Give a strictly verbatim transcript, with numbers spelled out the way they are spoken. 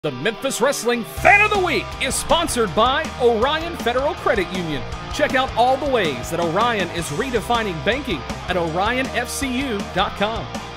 The Memphis Wrestling Fan of the Week is sponsored by Orion Federal Credit Union. Check out all the ways that Orion is redefining banking at orion f c u dot com.